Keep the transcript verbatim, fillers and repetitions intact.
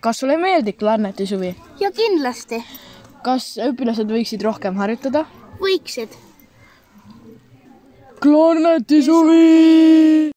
Kas sulle meeldib klarnetisuvi? Ja kindlasti. Kas õpilased võiksid rohkem harjutada? Võiksid. Klarnetisuvi!